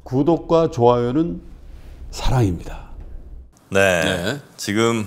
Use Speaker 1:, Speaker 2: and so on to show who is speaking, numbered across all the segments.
Speaker 1: 구독과 좋아요는 사랑입니다.
Speaker 2: 네.
Speaker 3: 네.
Speaker 2: 지금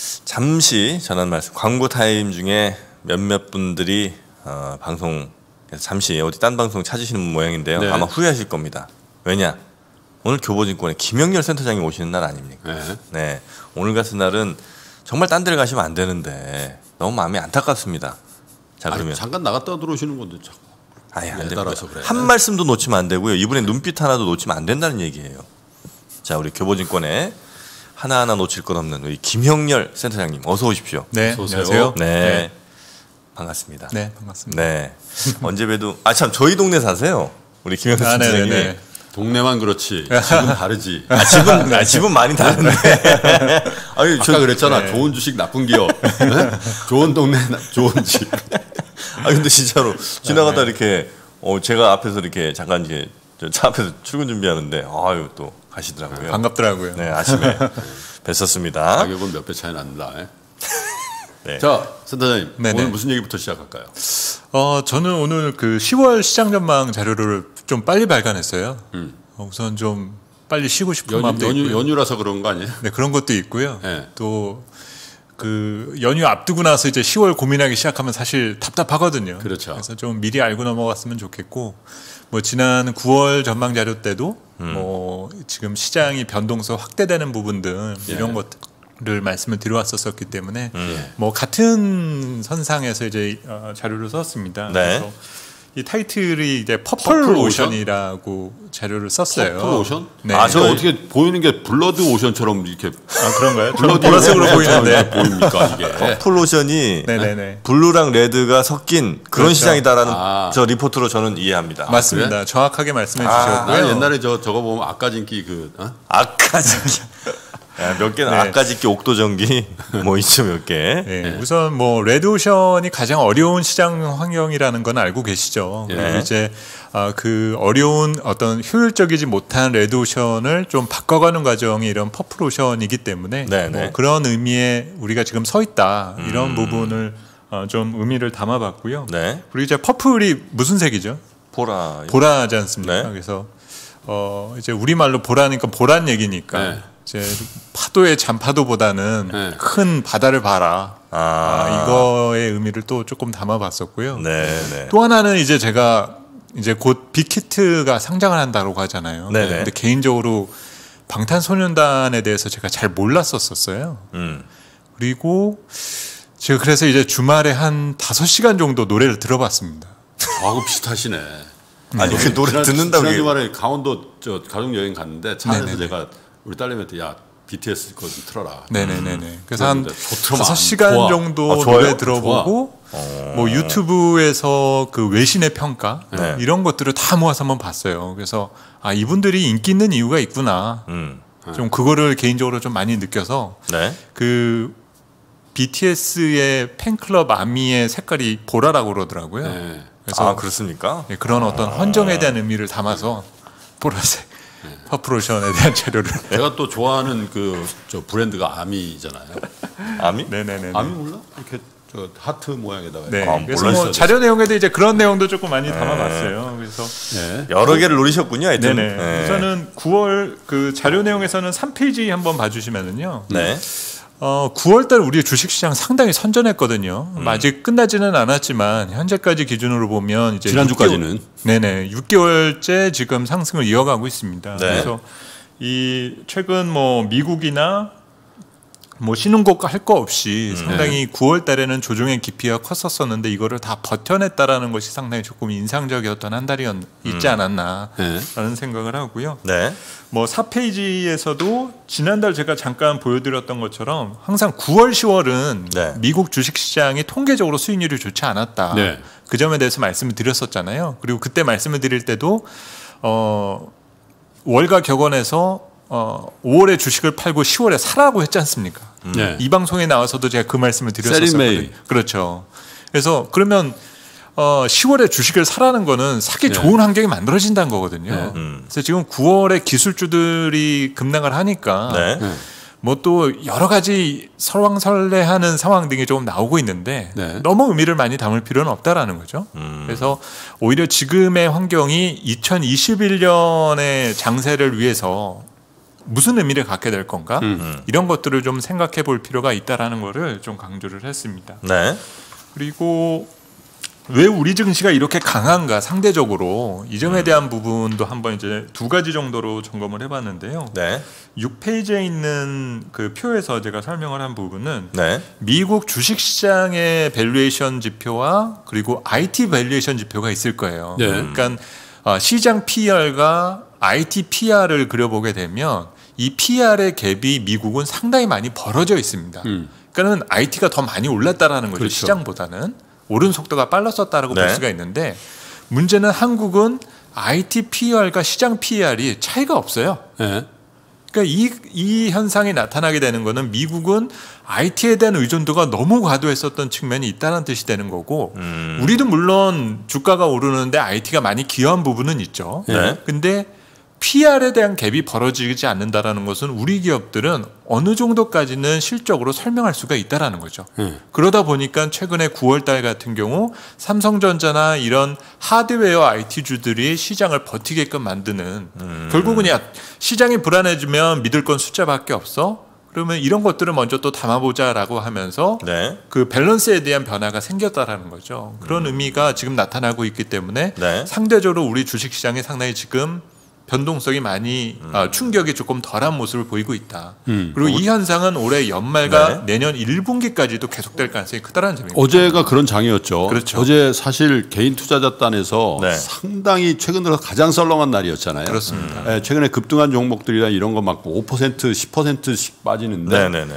Speaker 2: 잠시 전한 말씀 광고 타임 중에 몇몇 분들이 방송에서 잠시 어디 딴 방송 찾으시는 모양인데요.
Speaker 3: 네.
Speaker 2: 아마 후회하실 겁니다. 왜냐? 오늘 교보증권에 김영렬 센터장이 오시는 날 아닙니까?
Speaker 3: 네.
Speaker 2: 네. 오늘 같은 날은 정말 딴 데를 가시면 안 되는데 너무 마음이 안타깝습니다. 자, 그러면
Speaker 3: 잠깐 나갔다 들어오시는 건데 자꾸.
Speaker 2: 아예 안 됩니다.
Speaker 3: 따라서 그래.
Speaker 2: 한 말씀도 놓치면 안 되고요. 이분의 눈빛 하나도 놓치면 안 된다는 얘기예요. 자, 우리 교보증권에 하나하나 놓칠 것 없는 우리 김형렬 센터장님 어서 오십시오.
Speaker 4: 네,
Speaker 3: 어서 오세요.
Speaker 4: 안녕하세요.
Speaker 2: 네. 반갑습니다.
Speaker 4: 네, 반갑습니다.
Speaker 2: 네. 언제 봬도 참 저희 동네 사세요. 우리 김형렬 센터장님이.
Speaker 4: 네네네.
Speaker 3: 동네만 그렇지. 집은 다르지.
Speaker 2: 집은 많이 다른데.
Speaker 3: 아니, 아까 그랬잖아.
Speaker 4: 네.
Speaker 3: 좋은 주식, 나쁜 기업. 네? 좋은 동네, 좋은 집.
Speaker 2: 근데 진짜로 지나가다 이렇게 제가 앞에서 이렇게 잠깐 이제 차 앞에서 출근 준비하는데 아유 또 가시더라고요.
Speaker 4: 반갑더라고요.
Speaker 2: 네, 아침에 뵀었습니다.
Speaker 3: 가격은 몇 배 차이 난다.
Speaker 2: 네.
Speaker 3: 자, 센터장님.
Speaker 4: 네네.
Speaker 3: 오늘 무슨 얘기부터 시작할까요?
Speaker 4: 저는 오늘 그 10월 시장 전망 자료를 좀 빨리 발간했어요. 우선 좀 빨리 쉬고 싶은 마음도 있고요.
Speaker 3: 연휴라서 그런 거 아니에요?
Speaker 4: 네, 그런 것도 있고요.
Speaker 3: 네.
Speaker 4: 또 그 연휴 앞두고 나서 이제 10월 고민하기 시작하면 사실 답답하거든요.
Speaker 3: 그렇죠.
Speaker 4: 그래서 좀 미리 알고 넘어갔으면 좋겠고, 뭐 지난 9월 전망 자료 때도 뭐 지금 시장이 변동성 확대되는 부분들 이런 것들을 말씀을 드려왔었기 때문에 뭐 같은 선상에서 이제 자료를 썼습니다.
Speaker 2: 네.
Speaker 4: 그래서 이 타이틀이 이제 퍼플 오션이라고 자료를 썼어요.
Speaker 3: 퍼플 오션?
Speaker 4: 네.
Speaker 3: 저 어떻게 보이는 게 블러드 오션처럼 이렇게
Speaker 4: 그런가요?
Speaker 3: 블러드
Speaker 4: 보라색으로
Speaker 3: 오션처럼
Speaker 4: 보이는데.
Speaker 3: 보입니까 이게?
Speaker 2: 풀로션이
Speaker 4: 네네네.
Speaker 2: 블루랑 레드가 섞인 그런
Speaker 4: 그렇죠.
Speaker 2: 시장이다라는 저 리포트로 저는 이해합니다.
Speaker 4: 맞습니다.
Speaker 3: 그래?
Speaker 4: 정확하게 말씀해
Speaker 3: 나
Speaker 4: 주셨고요.
Speaker 3: 옛날에 저거 보면 아까진기
Speaker 2: 아까짓기 몇 개는
Speaker 4: 네.
Speaker 2: 아까짓기 옥도전기 뭐 있죠 몇 개.
Speaker 4: 네, 우선 뭐 레드오션이 가장 어려운 시장 환경이라는 건 알고 계시죠. 그리고 이제 그 어려운 어떤 효율적이지 못한 레드오션을 좀 바꿔가는 과정이 이런 퍼플오션이기 때문에 뭐 그런 의미에 우리가 지금 서 있다 이런 부분을 좀 의미를 담아봤고요.
Speaker 2: 네.
Speaker 4: 그리고 이제 퍼플이 무슨 색이죠?
Speaker 2: 보라.
Speaker 4: 보라지 않습니까?
Speaker 2: 네.
Speaker 4: 그래서 이제 우리말로 보라니까 보란 얘기니까
Speaker 3: 네.
Speaker 4: 이제 파도의 잔파도보다는
Speaker 3: 네.
Speaker 4: 큰 바다를 봐라.
Speaker 2: 아.
Speaker 4: 이거의 의미를 또 조금 담아봤었고요.
Speaker 2: 네, 네.
Speaker 4: 또 하나는 이제 제가 이제 곧 빅히트가 상장을 한다고 하잖아요.
Speaker 2: 네네.
Speaker 4: 근데 개인적으로 방탄소년단에 대해서 제가 잘 몰랐었어요. 그리고 제가 그래서 이제 주말에 한 5시간 정도 노래를 들어봤습니다.
Speaker 3: 하고 비슷하시네.
Speaker 2: 아니 그 노래 듣는다고
Speaker 3: 지난
Speaker 2: 얘기-
Speaker 3: 주말에 강원도 가족 여행 갔는데 차 안에서
Speaker 4: 네네네.
Speaker 3: 제가 우리 딸내미한테 야 BTS 거 좀 틀어라.
Speaker 4: 네네네네. 그래서 한
Speaker 3: 그런데 좋더만.
Speaker 4: 5시간
Speaker 3: 좋아.
Speaker 4: 정도
Speaker 2: 좋아요?
Speaker 4: 노래 들어보고 뭐 유튜브에서 그 외신의 평가
Speaker 2: 네.
Speaker 4: 이런 것들을 다 모아서 한번 봤어요. 그래서 이분들이 인기 있는 이유가 있구나. 좀 그거를 개인적으로 좀 많이 느껴서
Speaker 2: 네.
Speaker 4: 그 BTS의 팬클럽 아미의 색깔이 보라라고 그러더라고요.
Speaker 3: 네.
Speaker 4: 그래서
Speaker 2: 그렇습니까?
Speaker 4: 예, 그런 어떤 헌정에 대한 의미를 담아서 보라색 퍼플오션에 대한 자료를
Speaker 3: 제가 또 좋아하는 저 브랜드가 아미잖아요.
Speaker 2: 아미?
Speaker 4: 네네네.
Speaker 3: 아미 몰라? 이렇게 저 하트 모양에다가.
Speaker 4: 네.
Speaker 2: 아,
Speaker 4: 그래서
Speaker 2: 몰랐어요.
Speaker 4: 뭐 자료 내용에도 이제 그런 내용도 조금 많이 담아봤어요. 그래서
Speaker 3: 네.
Speaker 2: 여러 개를 노리셨군요. 하여튼.
Speaker 4: 네네.
Speaker 2: 네.
Speaker 4: 우선은 9월 그 자료 내용에서는 3페이지 한번 봐주시면은요.
Speaker 2: 네.
Speaker 4: 9월달 우리 주식시장 상당히 선전했거든요. 아직 끝나지는 않았지만 현재까지 기준으로 보면 이제
Speaker 3: 지난주까지는.
Speaker 4: 6개월, 네네 6개월째 지금 상승을 이어가고 있습니다.
Speaker 2: 네.
Speaker 4: 그래서 이 최근 뭐 미국이나 뭐 신흥국 할 거 없이 상당히 9월 달에는 조정의 깊이가 컸었었는데 이거를 다 버텨냈다라는 것이 상당히 조금 인상적이었던 한 달이 있지 않았나라는 생각을 하고요.
Speaker 2: 네.
Speaker 4: 뭐 4페이지에서도 지난달 제가 잠깐 보여드렸던 것처럼 항상 9월, 10월은
Speaker 2: 네.
Speaker 4: 미국 주식시장이 통계적으로 수익률이 좋지 않았다.
Speaker 3: 네.
Speaker 4: 그 점에 대해서 말씀을 드렸었잖아요. 그리고 그때 말씀을 드릴 때도 월가 격언에서 5월에 주식을 팔고 10월에 사라고 했지 않습니까?
Speaker 3: 네.
Speaker 4: 이 방송에 나와서도 제가 그 말씀을
Speaker 3: 셀링
Speaker 4: 드렸었거든요.
Speaker 3: 메이.
Speaker 4: 그렇죠. 그래서 그러면 10월에 주식을 사라는 거는 사기 좋은 환경이 만들어진다는 거거든요. 그래서 지금 9월에 기술주들이 급락을 하니까
Speaker 2: 네.
Speaker 4: 뭐 또 여러 가지 설왕설래하는 상황 등이 조금 나오고 있는데
Speaker 1: 네.
Speaker 4: 너무 의미를 많이 담을 필요는 없다라는 거죠. 그래서 오히려 지금의 환경이 2021년의 장세를 위해서 무슨 의미를 갖게 될 건가 이런 것들을 좀 생각해 볼 필요가 있다라는 거를 좀 강조를 했습니다.
Speaker 2: 네.
Speaker 4: 그리고 왜 우리 증시가 이렇게 강한가 상대적으로 이 점에 대한 부분도 한번 이제 두 가지 정도로 점검을 해봤는데요.
Speaker 2: 네.
Speaker 4: 6페이지에 있는 그 표에서 제가 설명을 한 부분은
Speaker 2: 네.
Speaker 4: 미국 주식시장의 밸류에이션 지표와 그리고 IT 밸류에이션 지표가 있을 거예요.
Speaker 1: 네.
Speaker 4: 그러니까 시장 PR과 IT PR을 그려보게 되면 이 PR의 갭이 미국은 상당히 많이 벌어져 있습니다. 그러니까는 IT가 더 많이 올랐다라는 거죠.
Speaker 1: 그렇죠.
Speaker 4: 시장보다는 오른 속도가 빨랐었다라고
Speaker 2: 네.
Speaker 4: 볼 수가 있는데 문제는 한국은 IT PR과 시장 PR이 차이가 없어요.
Speaker 1: 네.
Speaker 4: 그러니까 이 현상이 나타나게 되는 거는 미국은 IT에 대한 의존도가 너무 과도했었던 측면이 있다는 뜻이 되는 거고 우리도 물론 주가가 오르는데 IT가 많이 기여한 부분은 있죠.
Speaker 2: 네.
Speaker 4: 근데 PR에 대한 갭이 벌어지지 않는다라는 것은 우리 기업들은 어느 정도까지는 실적으로 설명할 수가 있다라는 거죠. 그러다 보니까 최근에 9월 달 같은 경우 삼성전자나 이런 하드웨어 IT주들이 시장을 버티게끔 만드는 결국은 시장이 불안해지면 믿을 건 숫자밖에 없어. 그러면 이런 것들을 먼저 또 담아보자라고 하면서
Speaker 2: 네.
Speaker 4: 그 밸런스에 대한 변화가 생겼다라는 거죠. 그런 의미가 지금 나타나고 있기 때문에
Speaker 2: 네.
Speaker 4: 상대적으로 우리 주식시장이 상당히 지금 변동성이 많이 충격이 조금 덜한 모습을 보이고 있다. 그리고 이 현상은 올해 연말과 내년 1분기까지도 계속될 가능성이 크다는 점입니다.
Speaker 1: 어제가 그런 장이었죠.
Speaker 4: 그렇죠.
Speaker 1: 어제 사실 개인 투자자단에서
Speaker 2: 네.
Speaker 1: 상당히 최근 들어 가장 썰렁한 날이었잖아요.
Speaker 4: 그렇습니다.
Speaker 1: 예, 최근에 급등한 종목들이나 이런 거 막 5%, 10%씩 빠지는데
Speaker 2: 네네네.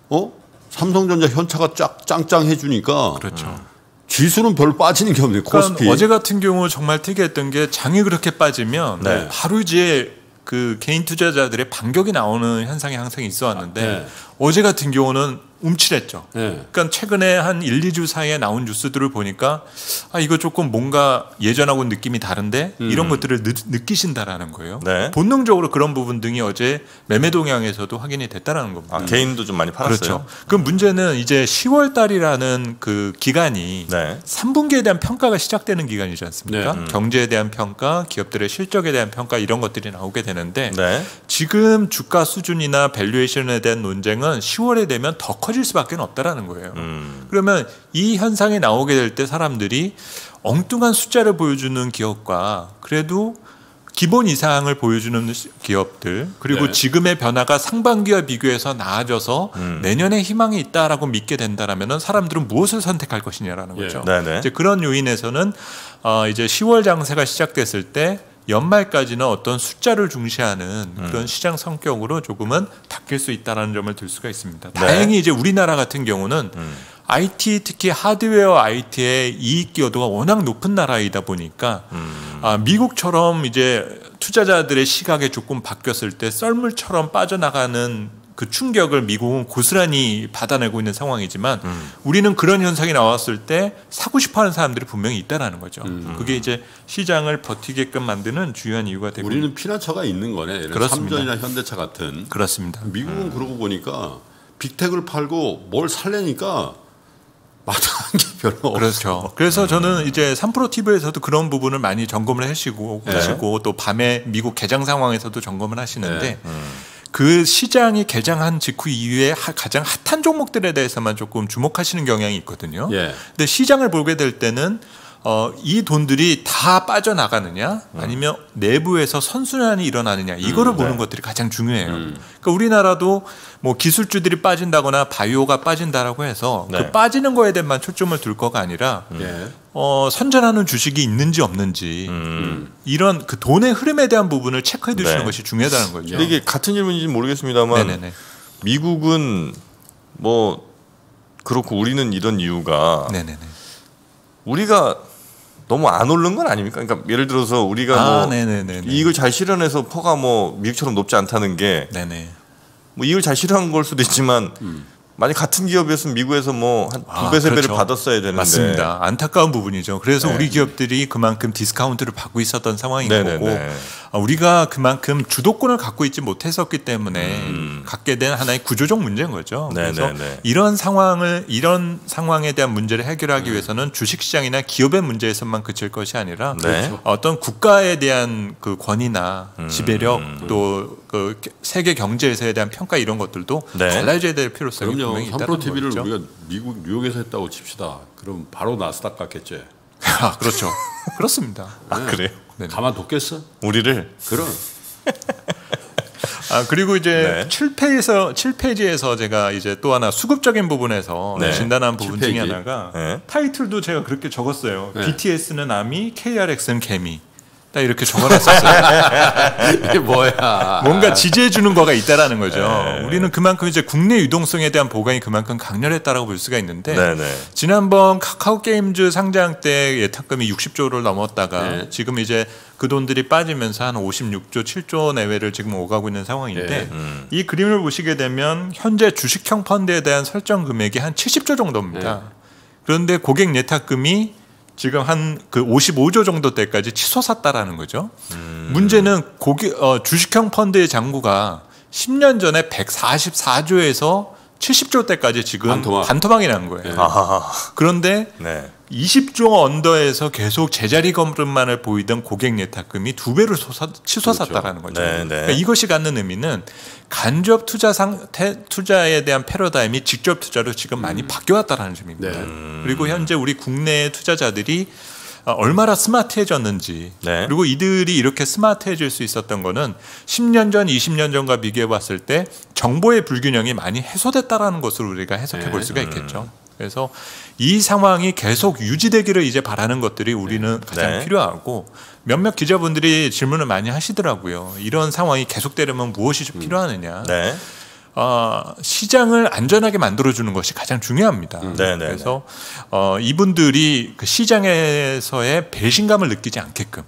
Speaker 1: 삼성전자 현차가 쫙 짱짱 해주니까
Speaker 4: 그렇죠.
Speaker 1: 지수는 별로 빠지는 게 없네요. 코스피.
Speaker 4: 그러니까 어제 같은 경우 정말 특이했던 게 장이 그렇게 빠지면
Speaker 2: 네.
Speaker 4: 바로 이제 그 개인 투자자들의 반격이 나오는 현상이 항상 있어 왔는데
Speaker 1: 네.
Speaker 4: 어제 같은 경우는 움츠렸죠.
Speaker 1: 네.
Speaker 4: 그러니까 최근에 한 1, 2주 사이에 나온 뉴스들을 보니까 이거 조금 뭔가 예전하고는 느낌이 다른데 이런 것들을 느끼신다라는 거예요.
Speaker 2: 네.
Speaker 4: 본능적으로 그런 부분 등이 어제 매매 동향에서도 확인이 됐다라는 겁니다.
Speaker 2: 개인도 좀 많이 팔았어요.
Speaker 4: 그렇죠. 그 문제는 이제 10월 달이라는 그 기간이
Speaker 2: 네.
Speaker 4: 3분기에 대한 평가가 시작되는 기간이지 않습니까?
Speaker 1: 네.
Speaker 4: 경제에 대한 평가, 기업들의 실적에 대한 평가 이런 것들이 나오게 되는데
Speaker 2: 네.
Speaker 4: 지금 주가 수준이나 밸류에이션에 대한 논쟁은 10월에 되면 더 커질 수밖에 없다라는 거예요. 그러면 이 현상이 나오게 될 때 사람들이 엉뚱한 숫자를 보여주는 기업과 그래도 기본 이상을 보여주는 기업들 그리고
Speaker 1: 네.
Speaker 4: 지금의 변화가 상반기와 비교해서 나아져서 내년에 희망이 있다라고 믿게 된다라면 사람들은 무엇을 선택할 것이냐라는 거죠.
Speaker 2: 네네.
Speaker 4: 이제 그런 요인에서는 이제 10월 장세가 시작됐을 때 연말까지는 어떤 숫자를 중시하는 그런 시장 성격으로 조금은 바뀔 수 있다는 점을 들 수가 있습니다.
Speaker 2: 네.
Speaker 4: 다행히 이제 우리나라 같은 경우는 IT 특히 하드웨어 IT의 이익 기여도가 워낙 높은 나라이다 보니까 미국처럼 이제 투자자들의 시각에 조금 바뀌었을 때 썰물처럼 빠져나가는 그 충격을 미국은 고스란히 받아내고 있는 상황이지만 우리는 그런 현상이 나왔을 때 사고 싶어하는 사람들이 분명히 있다라는 거죠. 그게 이제 시장을 버티게끔 만드는 주요한 이유가 되고
Speaker 1: 우리는 피난처가 있는 거네. 예를 들어
Speaker 4: 그렇습니다.
Speaker 1: 삼전이나 현대차 같은.
Speaker 4: 그렇습니다.
Speaker 1: 미국은 그러고 보니까 빅텍을 팔고 뭘 살려니까 마땅한 게 별로 없어.
Speaker 4: 그렇죠. 그래서 저는 이제 3프로 TV에서도 그런 부분을 많이 점검을 하시고 또 밤에 미국 개장 상황에서도 점검을 하시는데 그 시장이 개장한 직후 이후에 가장 핫한 종목들에 대해서만 조금 주목하시는 경향이 있거든요.
Speaker 1: 예.
Speaker 4: 근데 시장을 보게 될 때는 이 돈들이 다 빠져나가느냐 아니면 내부에서 선순환이 일어나느냐 이거를 보는 것들이 가장 중요해요. 그러니까 우리나라도 뭐 기술주들이 빠진다거나 바이오가 빠진다라고 해서 그 빠지는 거에 대해만 초점을 둘 거가 아니라 선전하는 주식이 있는지 없는지 이런 그 돈의 흐름에 대한 부분을 체크해 두시는 것이 중요하다는 거죠.
Speaker 2: 근데 이게 같은 질문인지 모르겠습니다만
Speaker 4: 네네네.
Speaker 2: 미국은 뭐 그렇고 우리는 이런 이유가
Speaker 4: 네네네.
Speaker 2: 우리가 너무 안 오른 건 아닙니까? 그러니까 예를 들어서 우리가 뭐
Speaker 4: 네네네.
Speaker 2: 이익을 잘 실현해서 퍼가 뭐 미국처럼 높지 않다는 게
Speaker 4: 네네.
Speaker 2: 뭐 이익을 잘 실현한 걸 수도 있지만 만약 같은 기업이었으면 미국에서 뭐 한 2배, 3배를
Speaker 4: 그렇죠.
Speaker 2: 받았어야 되는데.
Speaker 4: 맞습니다. 안타까운 부분이죠. 그래서 우리 기업들이 그만큼 디스카운트를 받고 있었던 상황인 거고 우리가 그만큼 주도권을 갖고 있지 못했었기 때문에 갖게 된 하나의 구조적 문제인 거죠. 그래서 이런 상황에 대한 문제를 해결하기 위해서는 주식시장이나 기업의 문제에서만 그칠 것이 아니라 어떤 국가에 대한 그 권위나 지배력 또 그 세계 경제에서에 대한 평가 이런 것들도 달라져야 될 필요성이 분명히 있다는 거죠.
Speaker 1: 삼프로 TV를 우리가 미국 뉴욕에서 했다고 칩시다. 그럼 바로 나스닥 갔겠지.
Speaker 4: 아, 그렇죠. 그렇습니다.
Speaker 2: 아, 그래요?
Speaker 1: 가만 뒀겠어?
Speaker 2: 우리를?
Speaker 1: 그럼.
Speaker 4: 그리고 이제 7페이지에서 제가 이제 또 하나 수급적인 부분에서 진단한 부분 7페이지. 중에 하나가 타이틀도 제가 그렇게 적었어요. BTS는 아미, KRX는 개미. 딱 이렇게 적어놨었어요.
Speaker 1: 이게 뭐야?
Speaker 4: 뭔가 지지해 주는 거가 있다라는 거죠. 우리는 그만큼 이제 국내 유동성에 대한 보강이 그만큼 강렬했다라고 볼 수가 있는데 지난번 카카오 게임즈 상장 때 예탁금이 60조를 넘었다가 지금 이제 그 돈들이 빠지면서 한 56조, 7조 내외를 지금 오가고 있는 상황인데 이 그림을 보시게 되면 현재 주식형 펀드에 대한 설정 금액이 한 70조 정도입니다. 그런데 고객 예탁금이 지금 한 그 55조 정도 때까지 치솟았다라는 거죠. 문제는 주식형 펀드의 잔고가 10년 전에 144조에서 70조 때까지 지금 반토막이 난 거예요. 그런데 20조 언더에서 계속 제자리 걸음만을 보이던 고객 예탁금이 2배로 치솟았다라는 거죠. 그러니까 이것이 갖는 의미는 간접 투자에 대한 패러다임이 직접 투자로 지금 많이 바뀌어왔다는 점입니다. 그리고 현재 우리 국내 투자자들이 얼마나 스마트해졌는지 그리고 이들이 이렇게 스마트해질 수 있었던 거는 10년 전, 20년 전과 비교해 봤을 때 정보의 불균형이 많이 해소됐다라는 것으로 우리가 해석해 볼 수가 있겠죠. 그래서 이 상황이 계속 유지되기를 이제 바라는 것들이 우리는 가장 필요하고 몇몇 기자분들이 질문을 많이 하시더라고요. 이런 상황이 계속되려면 무엇이 필요하느냐. 시장을 안전하게 만들어주는 것이 가장 중요합니다. 그래서 이분들이 그 시장에서의 배신감을 느끼지 않게끔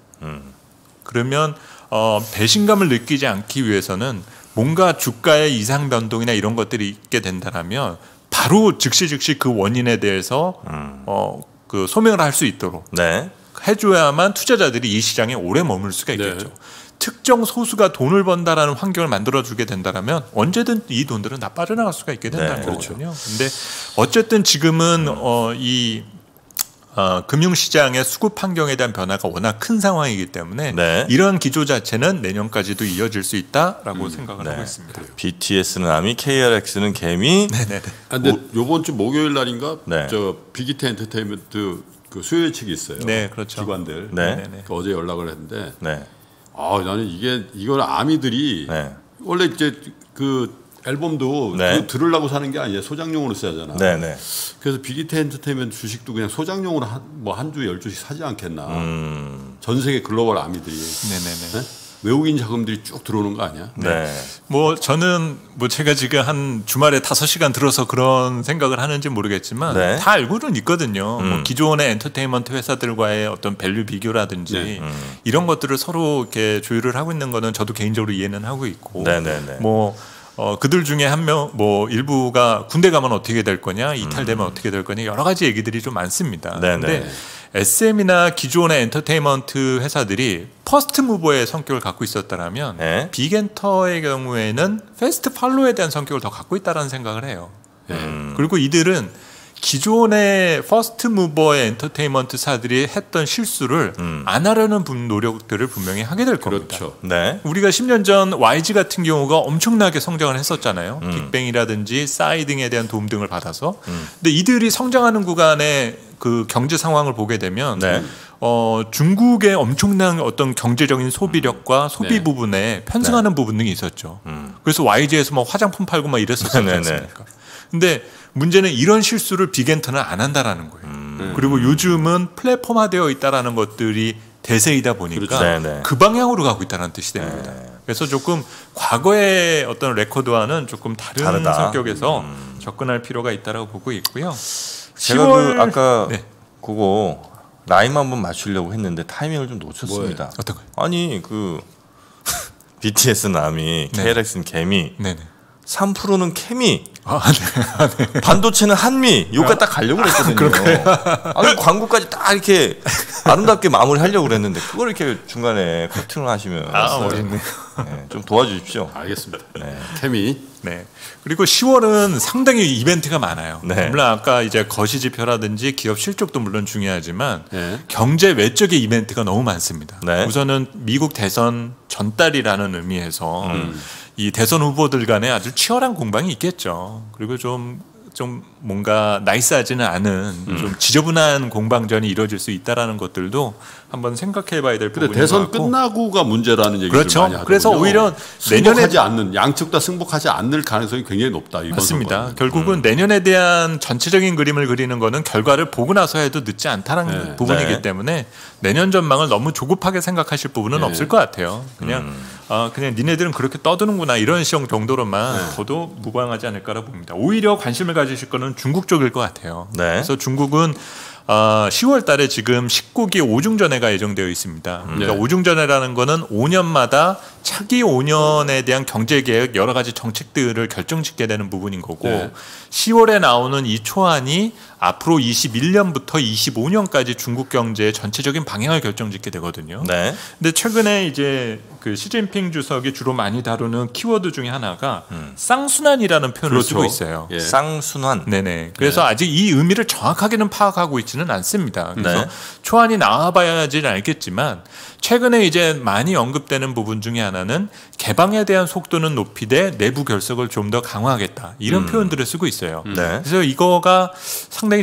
Speaker 4: 그러면 배신감을 느끼지 않기 위해서는 뭔가 주가의 이상 변동이나 이런 것들이 있게 된다면 바로 즉시 그 원인에 대해서 그 소명을 할 수 있도록 해줘야만 투자자들이 이 시장에 오래 머물 수가 있겠죠. 특정 소수가 돈을 번다라는 환경을 만들어주게 된다면 언제든 이 돈들은 다 빠져나갈 수가 있게 된다는 거거든요. 근데 어쨌든 지금은 이 금융시장의 수급 환경에 대한 변화가 워낙 큰 상황이기 때문에 이런 기조 자체는 내년까지도 이어질 수 있다라고 생각을 하고 있습니다.
Speaker 2: BTS는 아미, KRX는 개미.
Speaker 1: 근데 요번 주 목요일 날인가 저 빅히트 엔터테인먼트 그 수요 예측이 있어요.
Speaker 4: 그렇죠.
Speaker 1: 기관들. 어제 연락을 했는데 나는 이걸 아미들이 원래 이제 그 앨범도 그거 들으려고 사는 게 아니에요. 소장용으로 쓰잖아. 그래서 빅히트 엔터테인먼트 주식도 그냥 소장용으로 한 주 12주씩 사지 않겠나. 전 세계 글로벌 아미들이. 외국인 자금들이 쭉 들어오는 거 아니야?
Speaker 4: 뭐 저는 뭐 제가 지금 한 주말에 5시간 들어서 그런 생각을 하는지 모르겠지만 다 알고는 있거든요. 뭐 기존의 엔터테인먼트 회사들과의 어떤 밸류 비교라든지 이런 것들을 서로 이렇게 조율을 하고 있는 거는 저도 개인적으로 이해는 하고 있고 뭐 그들 중에 한 명, 뭐 일부가 군대 가면 어떻게 될 거냐, 이탈되면 어떻게 될 거냐 여러 가지 얘기들이 좀 많습니다. 근데 SM이나 기존의 엔터테인먼트 회사들이 퍼스트 무버의 성격을 갖고 있었다면 빅엔터의 경우에는 패스트 팔로에 대한 성격을 더 갖고 있다는 생각을 해요. 그리고 이들은 기존의 퍼스트 무버의 엔터테인먼트사들이 했던 실수를 안 하려는 노력들을 분명히 하게 될 겁니다. 우리가 10년 전 YG 같은 경우가 엄청나게 성장을 했었잖아요. 빅뱅이라든지 싸이 등에 대한 도움 등을 받아서. 근데 이들이 성장하는 구간에 그 경제 상황을 보게 되면 중국의 엄청난 어떤 경제적인 소비력과 소비 부분에 편승하는 부분 등이 있었죠. 그래서 YG에서 뭐 화장품 팔고 막 이랬었지 않습니까? 근데 문제는 이런 실수를 빅엔터는 안 한다라는 거예요. 그리고 요즘은 플랫폼화되어 있다라는 것들이 대세이다 보니까 그 방향으로 가고 있다는 뜻이 됩니다. 그래서 조금 과거의 어떤 레코드와는 조금 다르다. 성격에서 접근할 필요가 있다라고 보고 있고요.
Speaker 2: 제가 그 아까 그거 라임 한번 맞추려고 했는데 타이밍을 좀 놓쳤습니다.
Speaker 4: 어떤 거요?
Speaker 2: 아니 그 BTS는 아미, KRX는 개미. 3%는 케미, 반도체는 한미, 여기까지 딱 가려고 그랬거든요. 광고까지 딱 이렇게 아름답게 마무리하려고 그랬는데 그걸 이렇게 중간에 커팅을 하시면
Speaker 4: 어렵네.
Speaker 2: 네, 좀 도와주십시오.
Speaker 1: 알겠습니다. 네. 케미.
Speaker 4: 네. 그리고 10월은 상당히 이벤트가 많아요.
Speaker 2: 네.
Speaker 4: 물론 아까 이제 거시 지표라든지 기업 실적도 물론 중요하지만 경제 외적의 이벤트가 너무 많습니다.
Speaker 2: 네.
Speaker 4: 우선은 미국 대선 전달이라는 의미에서 이 대선 후보들 간에 아주 치열한 공방이 있겠죠. 그리고 좀 뭔가 나이스하지는 않은 좀 지저분한 공방전이 이루어질 수 있다라는 것들도 한번 생각해봐야 될 부분인 것 같고.
Speaker 1: 대선 끝나고가 문제라는 얘기를
Speaker 4: 그렇죠.
Speaker 1: 많이 하거든요.
Speaker 4: 그래서 오히려
Speaker 1: 승복하지 않는 양측 다 승복하지 않을 가능성이 굉장히 높다. 이번
Speaker 4: 맞습니다.
Speaker 1: 선거는.
Speaker 4: 결국은 내년에 대한 전체적인 그림을 그리는 거는 결과를 보고 나서 해도 늦지 않다는 부분이기 때문에 내년 전망을 너무 조급하게 생각하실 부분은 없을 것 같아요. 그냥 니네들은 그렇게 떠드는구나 이런 시험 정도로만 저도 무방하지 않을까라고 봅니다. 오히려 관심을 가지실 거는 중국 쪽일 것 같아요. 그래서 중국은 10월 달에 지금 19기 5중전회가 예정되어 있습니다. 그러니까 5중전회라는 거는 5년마다 차기 5년에 대한 경제계획 여러 가지 정책들을 결정짓게 되는 부분인 거고 10월에 나오는 이 초안이 앞으로 21년부터 25년까지 중국 경제의 전체적인 방향을 결정짓게 되거든요. 근데 최근에 이제 그 시진핑 주석이 주로 많이 다루는 키워드 중에 하나가 쌍순환이라는 표현을 쓰고 있어요.
Speaker 2: 쌍순환.
Speaker 4: 네네. 그래서 아직 이 의미를 정확하게는 파악하고 있지는 않습니다. 그래서 초안이 나와봐야지는 알겠지만 최근에 이제 많이 언급되는 부분 중에 하나는 개방에 대한 속도는 높이되 내부 결속을 좀 더 강화하겠다 이런 표현들을 쓰고 있어요. 그래서 이거가 상당히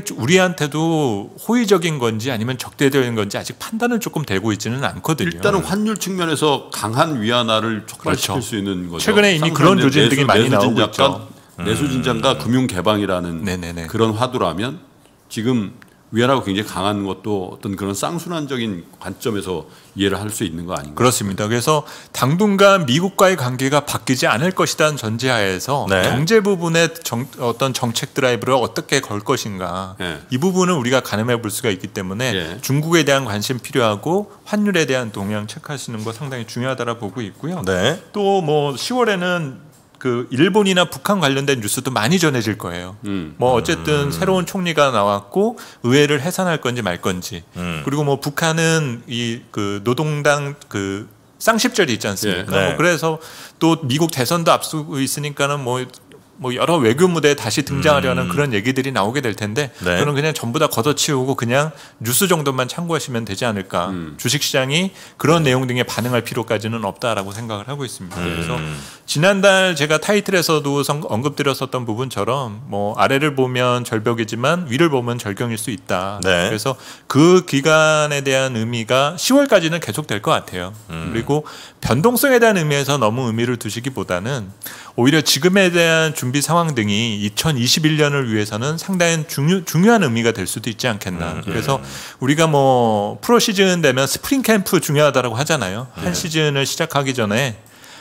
Speaker 4: 우리한테도 호의적인 건지 아니면 적대적인 건지 아직 판단은 조금 되고 있지는 않거든요.
Speaker 1: 일단은 환율 측면에서 강한 위안화를 촉발시킬 수 있는 거죠.
Speaker 4: 최근에 이미 그런 조짐들이 많이 나오고 있죠.
Speaker 1: 내수 진작과 금융 개방이라는 그런 화두라면 지금 위안화가 굉장히 강한 것도 어떤 그런 쌍순환적인 관점에서 이해를 할 수 있는 거 아닌가요?
Speaker 4: 그렇습니다. 그래서 당분간 미국과의 관계가 바뀌지 않을 것이라는 전제하에서 경제 부분의 어떤 정책 드라이브를 어떻게 걸 것인가 이 부분은 우리가 가늠해 볼 수가 있기 때문에 중국에 대한 관심 필요하고 환율에 대한 동향 체크하시는 거 상당히 중요하다고 보고 있고요. 또 뭐 10월에는 그 일본이나 북한 관련된 뉴스도 많이 전해질 거예요. 뭐 어쨌든 새로운 총리가 나왔고 의회를 해산할 건지 말 건지. 그리고 뭐 북한은 이 그 노동당 그 쌍십절이 있지 않습니까? 뭐 그래서 또 미국 대선도 앞두고 있으니까는 뭐 여러 외교 무대에 다시 등장하려는 그런 얘기들이 나오게 될 텐데 저는 그냥 전부 다 걷어치우고 그냥 뉴스 정도만 참고하시면 되지 않을까. 주식시장이 그런 내용 등에 반응할 필요까지는 없다라고 생각을 하고 있습니다. 그래서 지난달 제가 타이틀에서도 언급드렸었던 부분처럼 뭐 아래를 보면 절벽이지만 위를 보면 절경일 수 있다. 그래서 그 기간에 대한 의미가 10월까지는 계속될 것 같아요. 그리고 변동성에 대한 의미에서 너무 의미를 두시기보다는 오히려 지금에 대한 준비 상황 등이 2021년을 위해서는 상당히 중요한 의미가 될 수도 있지 않겠나. 그래서 우리가 뭐 프로 시즌 되면 스프링 캠프 중요하다고 하잖아요. 한 시즌을 시작하기 전에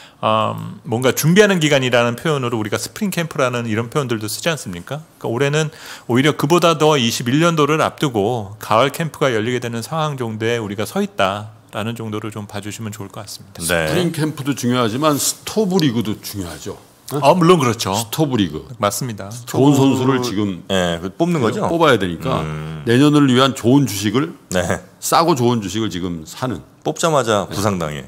Speaker 4: 뭔가 준비하는 기간이라는 표현으로 우리가 스프링 캠프라는 이런 표현들도 쓰지 않습니까? 그러니까 올해는 오히려 그보다 더 21년도를 앞두고 가을 캠프가 열리게 되는 상황 정도에 우리가 서 있다라는 정도로 좀 봐주시면 좋을 것 같습니다.
Speaker 1: 스프링 캠프도 중요하지만 스토브 리그도 중요하죠.
Speaker 4: 물론 그렇죠.
Speaker 1: 스토브 리그.
Speaker 4: 맞습니다.
Speaker 1: 좋은 선수를 지금
Speaker 2: 뽑는 거죠.
Speaker 1: 뽑아야 되니까 내년을 위한 좋은 주식을 싸고 좋은 주식을 지금 사는.
Speaker 2: 뽑자마자 부상당해.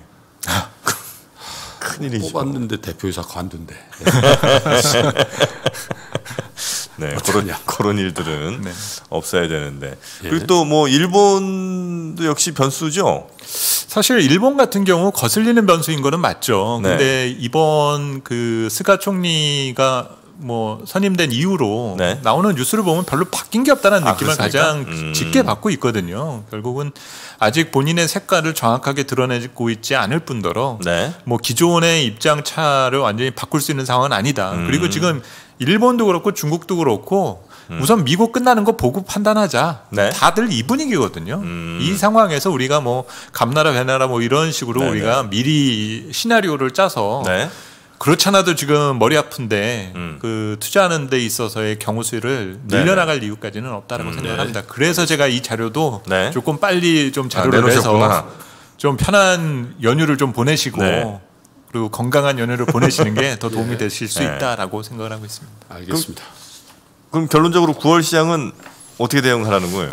Speaker 2: 큰일이죠.
Speaker 1: 뽑았는데 대표이사 관둔대.
Speaker 2: 그런 일들은 없어야 되는데. 그리고 또 뭐 일본도 역시 변수죠.
Speaker 4: 사실 일본 같은 경우 거슬리는 변수인 거는 맞죠. 근데 이번 그 스가 총리가 뭐 선임된 이후로 나오는 뉴스를 보면 별로 바뀐 게 없다는 느낌을 가장 짙게 받고 있거든요. 결국은 아직 본인의 색깔을 정확하게 드러내고 있지 않을 뿐더러 뭐 기존의 입장차를 완전히 바꿀 수 있는 상황은 아니다. 그리고 지금 일본도 그렇고 중국도 그렇고 우선 미국 끝나는 거 보고 판단하자. 다들 이 분위기거든요. 이 상황에서 우리가 뭐 감나라 배나라 뭐 이런 식으로 우리가 미리 시나리오를 짜서 그렇잖아도 지금 머리 아픈데 그 투자하는 데 있어서의 경우 수를 늘려나갈 이유까지는 없다라고 생각을 합니다. 그래서 제가 이 자료도 조금 빨리 좀 자료를 내서 좀 편한 연휴를 좀 보내시고 그리고 건강한 연애를 보내시는 게 더 도움이 되실 수 있다라고 생각을 하고 있습니다.
Speaker 1: 알겠습니다.
Speaker 2: 그럼 결론적으로 9월 시장은 어떻게 대응하라는 거예요?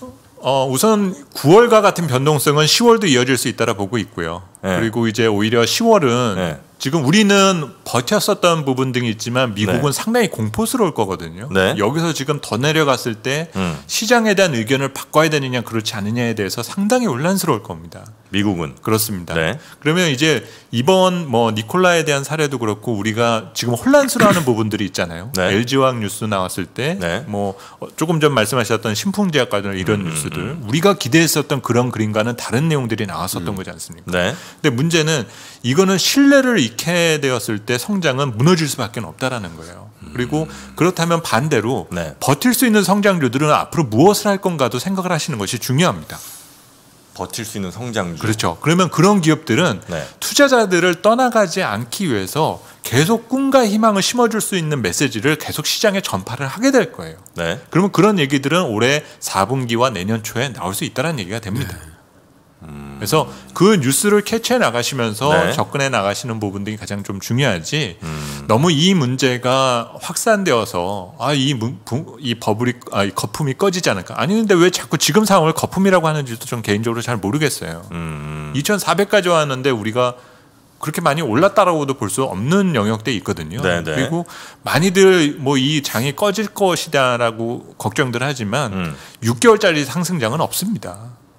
Speaker 4: 우선 9월과 같은 변동성은 10월도 이어질 수 있다라 보고 있고요. 그리고 이제 오히려 10월은 지금 우리는 버텼었던 부분 등이 있지만 미국은 상당히 공포스러울 거거든요. 여기서 지금 더 내려갔을 때 시장에 대한 의견을 바꿔야 되느냐 그렇지 않느냐에 대해서 상당히 혼란스러울 겁니다.
Speaker 2: 미국은
Speaker 4: 그렇습니다. 그러면 이제 이번 뭐 니콜라에 대한 사례도 그렇고 우리가 지금 혼란스러워하는 부분들이 있잖아요. LG화학 뉴스 나왔을 때 뭐 조금 전 말씀하셨던 신풍제약 관련 이런 뉴스들 우리가 기대했었던 그런 그림과는 다른 내용들이 나왔었던 거지 않습니까? 근데 문제는 이거는 신뢰를 잃게 되었을 때 성장은 무너질 수밖에 없다라는 거예요. 그리고 그렇다면 반대로 버틸 수 있는 성장주들은 앞으로 무엇을 할 건가도 생각을 하시는 것이 중요합니다.
Speaker 2: 버틸 수 있는 성장주.
Speaker 4: 그렇죠. 그러면 그런 기업들은 투자자들을 떠나가지 않기 위해서 계속 꿈과 희망을 심어줄 수 있는 메시지를 계속 시장에 전파를 하게 될 거예요. 그러면 그런 얘기들은 올해 4분기와 내년 초에 나올 수 있다는 얘기가 됩니다. 그래서 그 뉴스를 캐치해 나가시면서 접근해 나가시는 부분들이 가장 좀 중요하지. 너무 이 문제가 확산되어서 이 버블이 이 거품이 꺼지지 않을까. 아니 근데 왜 자꾸 지금 상황을 거품이라고 하는지도 좀 개인적으로 잘 모르겠어요. 2,400까지 왔는데 우리가 그렇게 많이 올랐다라고도 볼 수 없는 영역대에 있거든요. 그리고 많이들 뭐 이 장이 꺼질 것이다라고 걱정들 하지만 6개월짜리 상승장은 없습니다.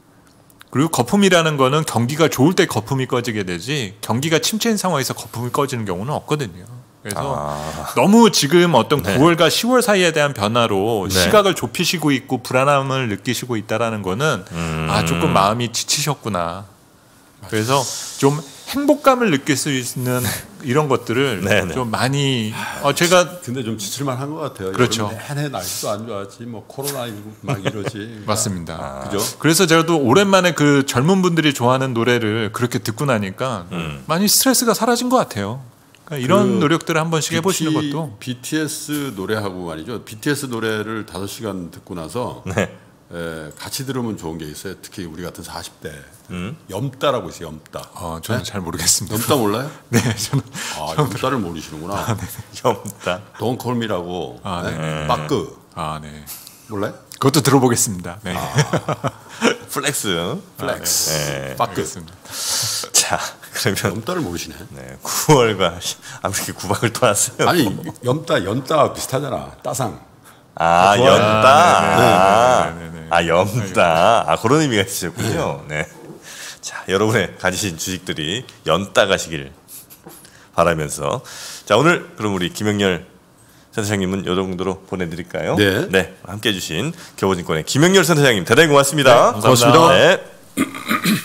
Speaker 4: 그리고 거품이라는 거는 경기가 좋을 때 거품이 꺼지게 되지 경기가 침체인 상황에서 거품이 꺼지는 경우는 없거든요. 그래서 너무 지금 어떤 9월과 10월 사이에 대한 변화로 시각을 좁히시고 있고 불안함을 느끼시고 있다라는 거는 조금 마음이 지치셨구나. 그래서 좀 행복감을 느낄 수 있는 이런 것들을 좀 많이 제가
Speaker 1: 근데 좀 지칠만한 것 같아요.
Speaker 4: 그렇죠.
Speaker 1: 내내 날씨도 안 좋았지 뭐 코로나19 막 이러지. 그러니까.
Speaker 4: 맞습니다.
Speaker 1: 그죠?
Speaker 4: 그래서 제가 또 오랜만에 그 젊은 분들이 좋아하는 노래를 그렇게 듣고 나니까 많이 스트레스가 사라진 것 같아요. 그러니까 이런 노력들을 한 번씩 해보시는 것도.
Speaker 1: BTS 노래하고 말이죠. BTS 노래를 5시간 듣고 나서 같이 들으면 좋은 게 있어요. 특히 우리 같은 40대 염따라고 있어요. 염따.
Speaker 4: 저는 잘 모르겠습니다.
Speaker 1: 염따 몰라요?
Speaker 4: 네, 저는
Speaker 1: 염따를 모르시는구나.
Speaker 2: 염따.
Speaker 1: Don't call me라고. 빠끄.
Speaker 4: 네.
Speaker 1: 몰라요?
Speaker 4: 그것도 들어보겠습니다. 네.
Speaker 2: 플렉스.
Speaker 1: 빠끄.
Speaker 2: 자, 그러면
Speaker 1: 염따를 모르시네.
Speaker 2: 9월과 이렇게 구박을 떠났어요.
Speaker 1: 아니 염따 비슷하잖아. 따상.
Speaker 2: 염따. 염따. 그런 의미가 있으셨군요. 자, 여러분의 가지신 주식들이 연따 가시길 바라면서. 자, 오늘 그럼 우리 김영렬 센터장님은 이 정도로 보내드릴까요?
Speaker 1: 네.
Speaker 2: 함께해 주신 교보증권의 김영렬 센터장님 대단히 고맙습니다.
Speaker 1: 고맙습니다.